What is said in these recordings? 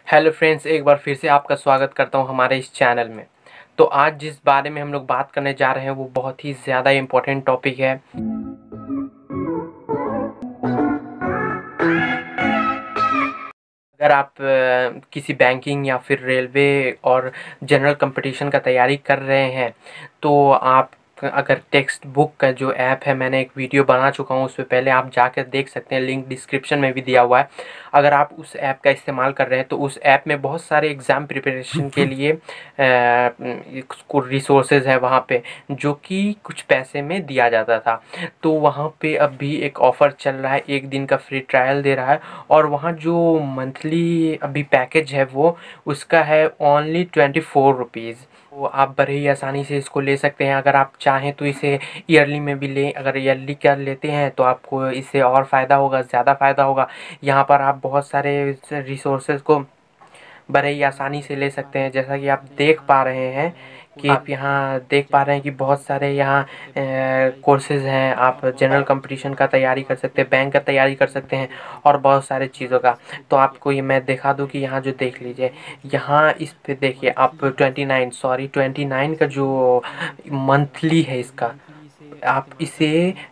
Hello friends, एक बार फिर से आपका स्वागत करता हूं हमारे इस चैनल में। तो आज जिस बारे में हम लोग बात करने जा रहे हैं वो बहुत ही ज़्यादा इम्पोर्टेंट टॉपिक है। अगर आप किसी बैंकिंग या फिर रेलवे और जनरल कंपटीशन का तैयारी कर रहे हैं तो आप अगर टेक्स्ट बुक का जो ऐप है, मैंने एक वीडियो बना चुका हूँ, उस पे पहले आप जाकर देख सकते हैं, लिंक डिस्क्रिप्शन में भी दिया हुआ है। अगर आप उस ऐप का इस्तेमाल कर रहे हैं तो उस ऐप में बहुत सारे एग्ज़ाम प्रिपरेशन के लिए रिसोर्सेज है वहाँ पे, जो कि कुछ पैसे में दिया जाता था। तो वहाँ पे अभी एक ऑफ़र चल रहा है, एक दिन का फ्री ट्रायल दे रहा है। और वहाँ जो मंथली अभी पैकेज है वो उसका है ओनली 24 रुपीज़। तो आप बड़े ही आसानी से इसको ले सकते हैं। अगर आप चाहें तो इसे ईयरली में भी लें। अगर ईयरली का लेते हैं तो आपको इससे और फ़ायदा होगा, ज़्यादा फ़ायदा होगा। यहाँ पर आप बहुत सारे रिसोर्सेज को बड़े ही आसानी से ले सकते हैं। जैसा कि आप देख पा रहे हैं कि आप यहाँ देख पा रहे हैं कि बहुत सारे यहाँ कोर्सेज़ हैं। आप जनरल कंपटीशन का तैयारी कर सकते हैं, बैंक का तैयारी कर सकते हैं और बहुत सारे चीज़ों का। तो आपको ये मैं दिखा दूँ कि यहाँ जो देख लीजिए, यहाँ इस पे देखिए आप 29 का जो मंथली है इसका, आप इसे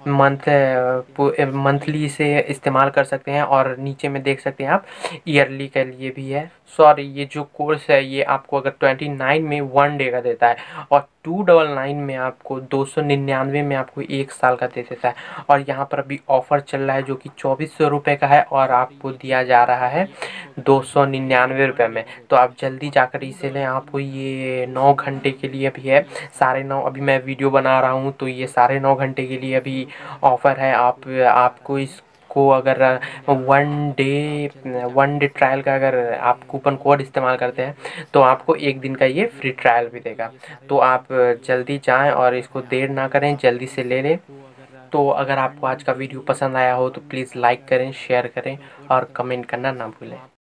मंथली इसे इस्तेमाल कर सकते हैं। और नीचे में देख सकते हैं आप ईयरली के लिए भी है। सॉरी, ये जो कोर्स है ये आपको अगर 29 में 1 डे का देता है और 299 में आपको 299 में आपको 1 साल का दे देता है। और यहाँ पर अभी ऑफ़र चल रहा है जो कि 2400 रुपये का है और आपको दिया जा रहा है 299 रुपये में। तो आप जल्दी जाकर इसे लें। आपको ये 9 घंटे के लिए भी है, 9:30 अभी मैं वीडियो बना रहा हूँ तो ये 9:30 के लिए अभी ऑफ़र है। आपको इसको अगर 1 डे ट्रायल का अगर आप कूपन कोड इस्तेमाल करते हैं तो आपको एक दिन का ये फ्री ट्रायल भी देगा। तो आप जल्दी जाएं और इसको देर ना करें, जल्दी से ले लें। तो अगर आपको आज का वीडियो पसंद आया हो तो प्लीज़ लाइक करें, शेयर करें और कमेंट करना ना भूलें।